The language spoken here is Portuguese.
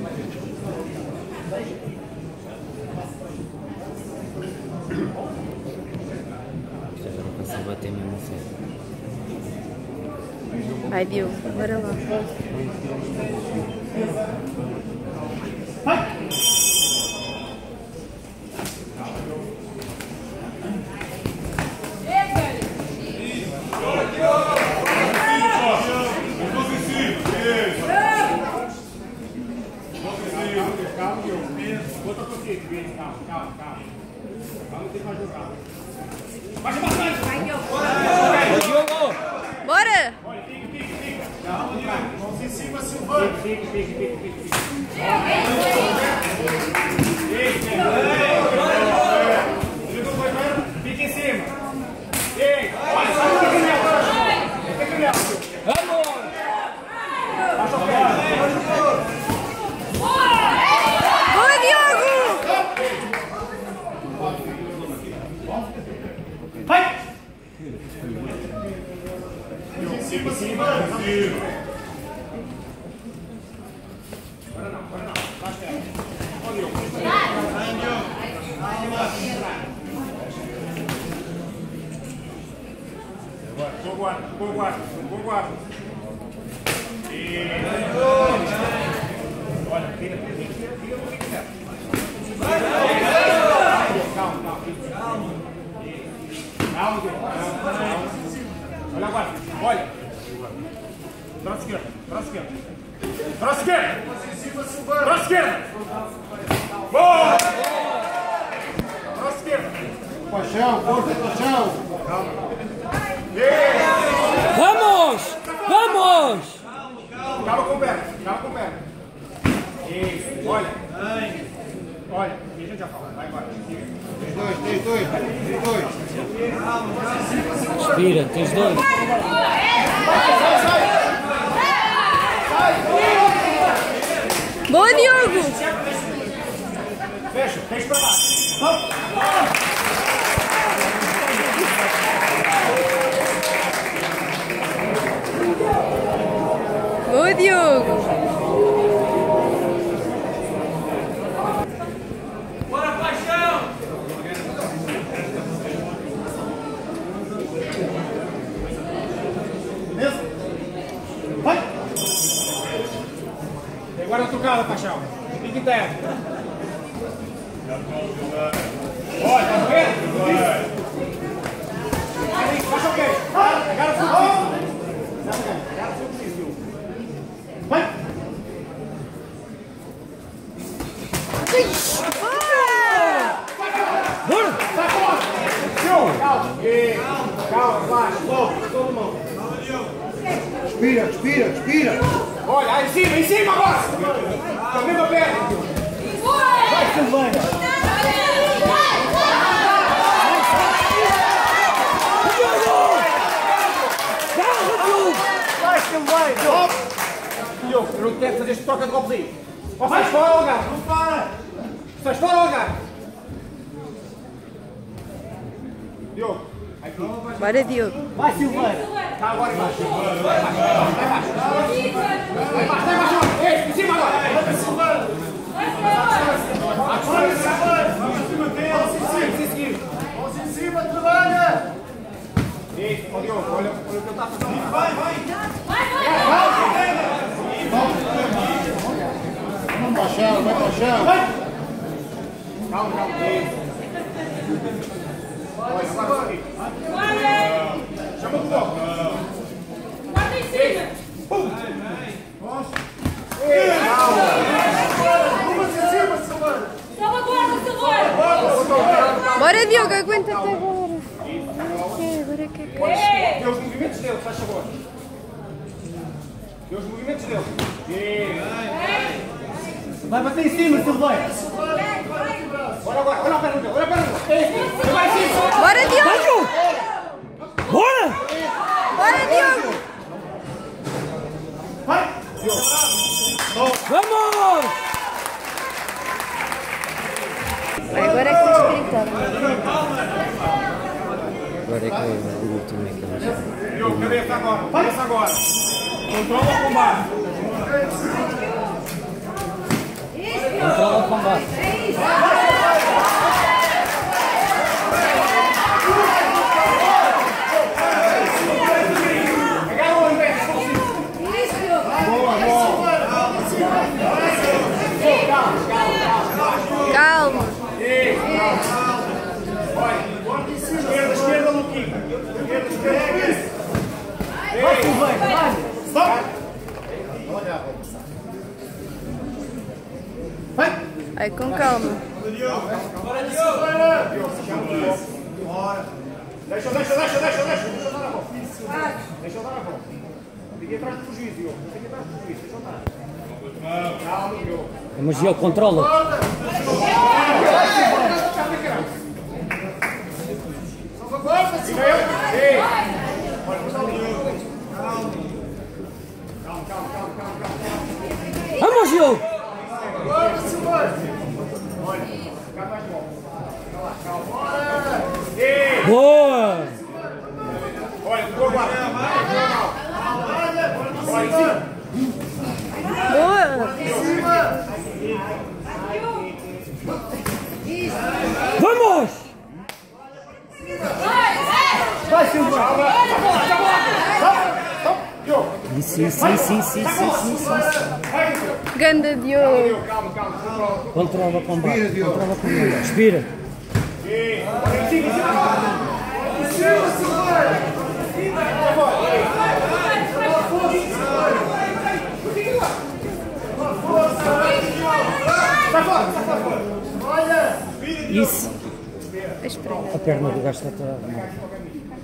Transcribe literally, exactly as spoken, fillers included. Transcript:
Agora passa a bater mesmo certo. Vai, Diogo, bora lá. Vai! Calma, Diogo. Bota um pouquinho. Calma, calma, calma. Calma, tem mais jogar. Baixa bastante. Vai, Diogo. Diogo! Bora! Olha, pique, pique, pique. Calma, cara. Mãos em cima, Silvano. Pique, pique, pique, pique, pique. Pique em cima. Ei, olha, só fica aqui mesmo. Fica aqui mesmo. Vamos! Baixa o pé. Boa, Diogo! Vai! Em cima, em cima. Agora não, agora não. Baixa ela. Olha, Diogo. Boa guarda, boa guarda, boa guarda. E... Olha, tira, tira, tira, tira, tira, tira. Calma, calma. Calma, Diogo. Calma. Olha agora, olha. Braço esquerdo, braço esquerdo. Braço esquerdo. Braço esquerdo. Boa! Braço esquerdo. Paixão, força, paixão. Calma. Vamos! Vamos! Calma com o pé, calma com o pé. Isso, olha. Olha, e a gente já fala, vai embora. Tens dois, tens dois, tens dois. Respira, tens dois. Boa, Diogo! Fecha, fecha pra lá. Boa, Diogo! Bora, paixão! Beleza? Vai! Agora a tocada, paixão. Fica interno. Olha, tá vendo? Baixa o queixo. Agora o fluxo. Agora o fluxo. Vai! Bora! Sai fora! Calma! Calma, baixa, volta, todo mundo. Respira, respira, respira. Olha, aí em cima, em cima agora! Com a mesma perna. Vai, Silvana! Vai, Silvana! Diogo, eu não quero fazer este troca de golpezinho. Ou sai fora, Olga! Não para! Sai fora, Olga! Diogo! Bora, Diogo! Vai, Silvana! Tá agora embaixo! Vai embaixo! Vai embaixo! Vai embaixo! Vai embaixo! Ei, em cima agora! Vai, Silvana! Vai, Silvana! Vamos em cima dele! Vamos em cima, trabalha! Isso, ó Diogo, olha o que ele está fazendo! Vai, vai! Vai, vai! Vamos para o chão, vai para o chão! Vai! Calma, calma! Olha, agora aqui! Chama o foco! Bota em cima! Pum! Calma! Vamos em cima, Silvana! Salvaguarda, Silvana! Bora, Diogo, aguenta até agora! Agora que é que... Dê os movimentos dele, faz favor! Dê os movimentos dele! Vai bater em cima, Silvana! Olha agora, olha a perna dele, olha a perna dele! Vai em cima! Bora, Diogo! Bora! Bora, Diogo! Vai! Vamos! Agora é que tens que gritar. Agora é que o último é que eles... Diogo, cabeça agora, cabeça agora! Controla o combate! olhar para passar. Vai! Ai, com calma. Bora, Diogo! Bora! Deixa, deixa, deixa, deixa, deixa! Deixa eu dar a bola. Deixa eu dar a bola. Fiquei atrás do juiz, Diogo. Fiquei atrás do juiz, deixa eu dar. Calma, Diogo. Mas Diogo, controla. Fica eu. Ei! Olha, calma, calma, calma, calma, calma. Vamos, Diogo! Olha, fica mais de bola. Calma, calma. Bora! Ei! Boa! Olha, ficou agora. Olha, em cima. Boa! Vamos! Vai, Silva! Isso, isso, isso, isso, isso, isso. Ganda Diogo! Calma, calma. Controla o combate. Controla o combate. Respira. Olha, em cima, em cima. Em cima, Silva! Sai fora, sai fora! Olha! Isso. Espera. A perna do gajo está toda mal.